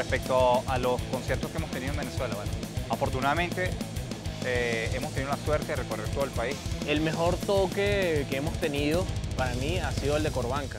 respecto a los conciertos que hemos tenido en Venezuela, bueno, afortunadamente hemos tenido la suerte de recorrer todo el país. El mejor toque que hemos tenido para mí ha sido el de Corbanca.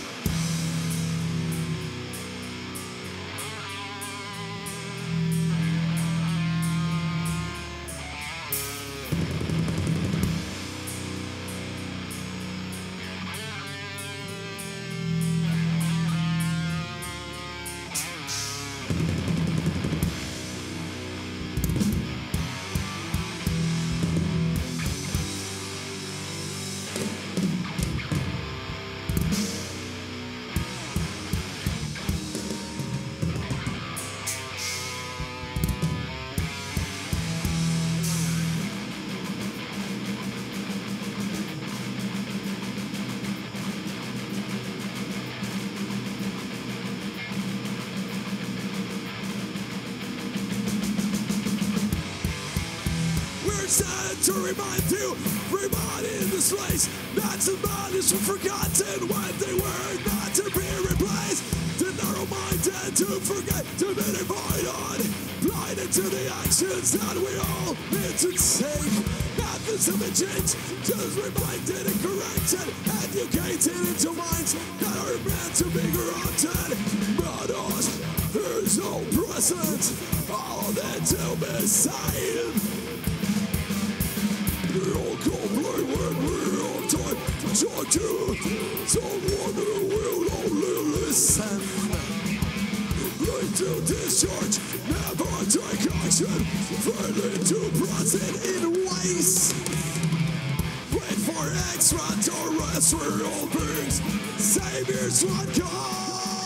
To remind you, everybody in this place, that somebody is forgotten when they were not to be replaced. The narrow-minded to forget to be divided, blinded to the actions that we all need to take. Nothing's ever changed, just reminded and corrected, educated into minds that are meant to be corrupted. But us, there's no present, all that to be seen. We all complain when we have time to talk to someone who will only listen. Like to discharge, never take action, failing to present in ways. Wait for extraterrestrial beings, saviors won't come.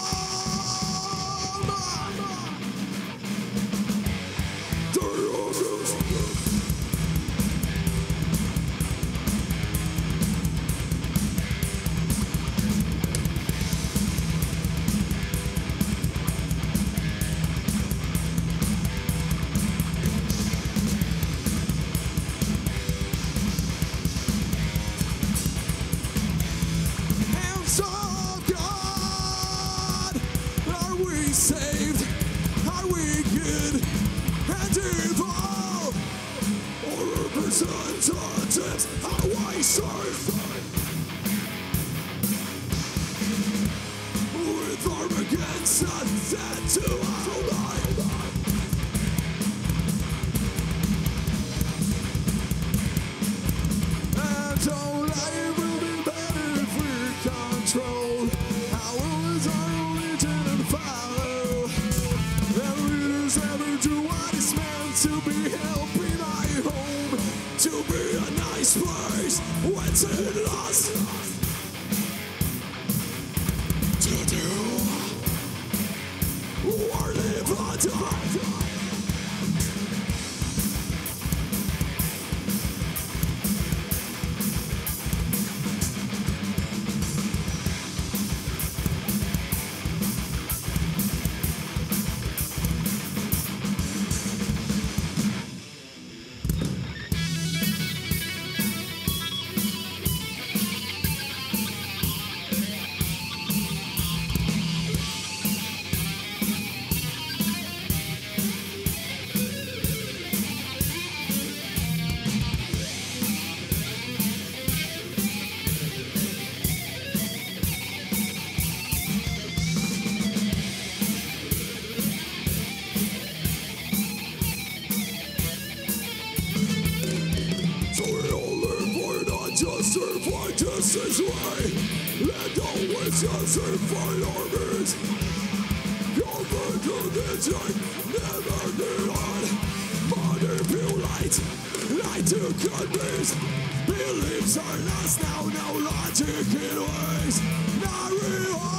Saved, are we good and evil? Or representatives, are we served? With Armageddon set to our life. And our life will be better if we control how is our religion and follow. Never do what is meant to be, helping my home to be a nice place. What's in us to do or live or die? Just this way, and always just fight armies. Covered to the time, never denied. Manipulate, lie to countries. Beliefs are lost now, no logic in ways. Not real.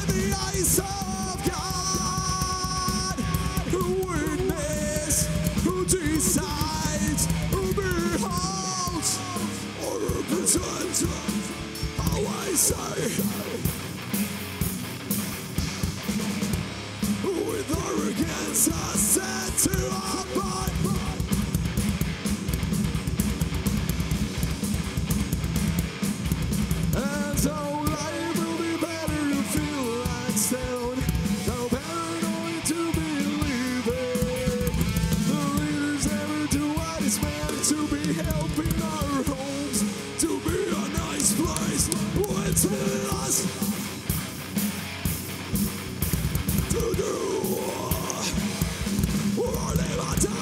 Eyes of God, witness, Vincent always say, with arrogance I said to our body. And so life will be better to feel like sound. No paranoid to believe it. The leaders never do what is meant to be, helping our homes to be a nice place. What's in us to do or live or die?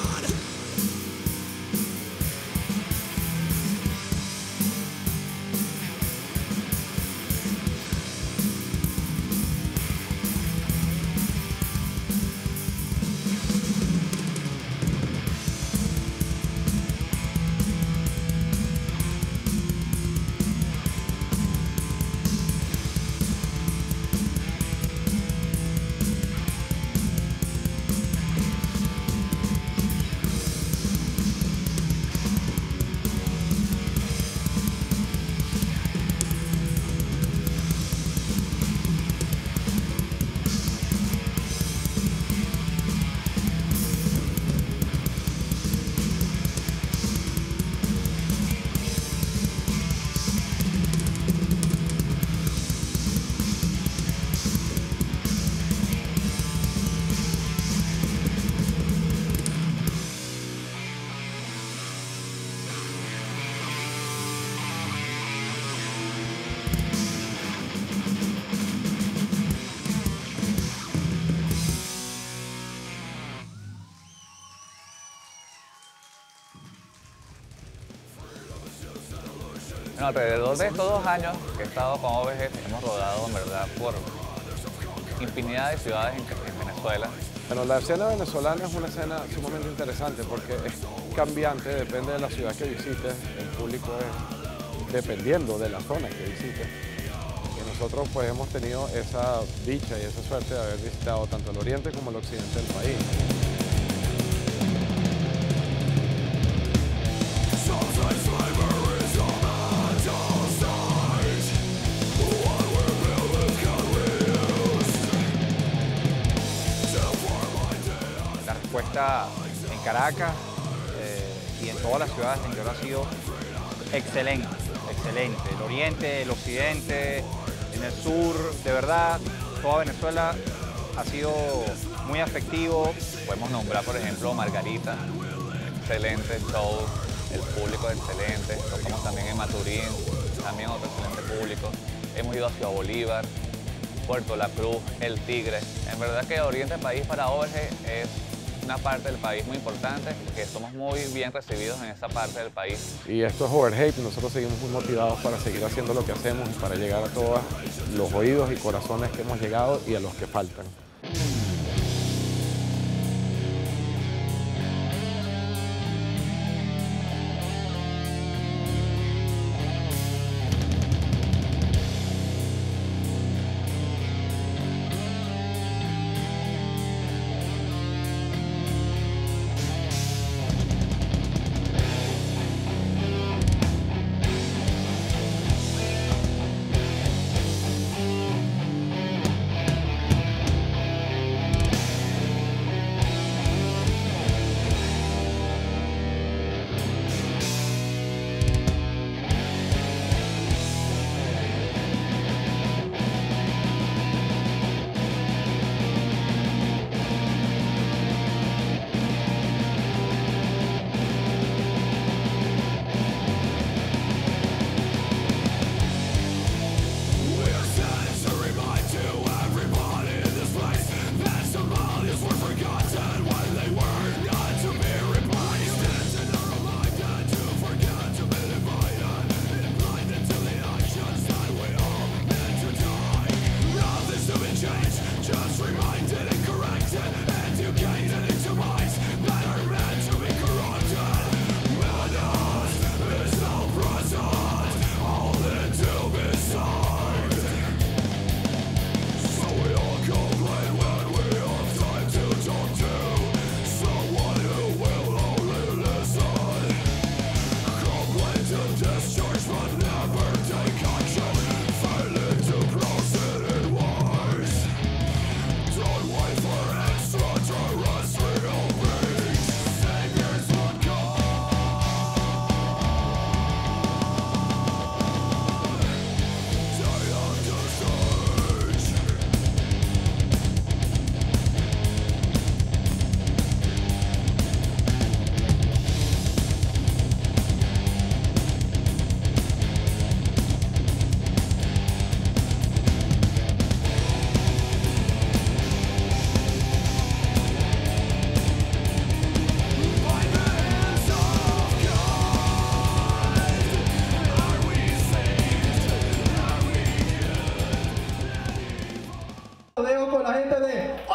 Bueno, alrededor de estos 2 años que he estado con OVG, hemos rodado en verdad por infinidad de ciudades en Venezuela. Bueno, la escena venezolana es una escena sumamente interesante porque es cambiante, depende de la ciudad que visites, el público es dependiendo de la zona que visites. Y nosotros pues hemos tenido esa dicha y esa suerte de haber visitado tanto el oriente como el occidente del país. La respuesta en Caracas y en todas las ciudades en que ahora ha sido excelente, excelente. El oriente, el occidente, en el sur, de verdad, toda Venezuela ha sido muy afectivo. Podemos nombrar, por ejemplo, Margarita, excelente show, el público es excelente. Tocamos también en Maturín, también otro excelente público. Hemos ido a Ciudad Bolívar, Puerto La Cruz, El Tigre. En verdad que Oriente País para OVG es una parte del país muy importante, que somos muy bien recibidos en esa parte del país. Y esto es Overhate y nosotros seguimos muy motivados para seguir haciendo lo que hacemos y para llegar a todos los oídos y corazones que hemos llegado y a los que faltan. gente de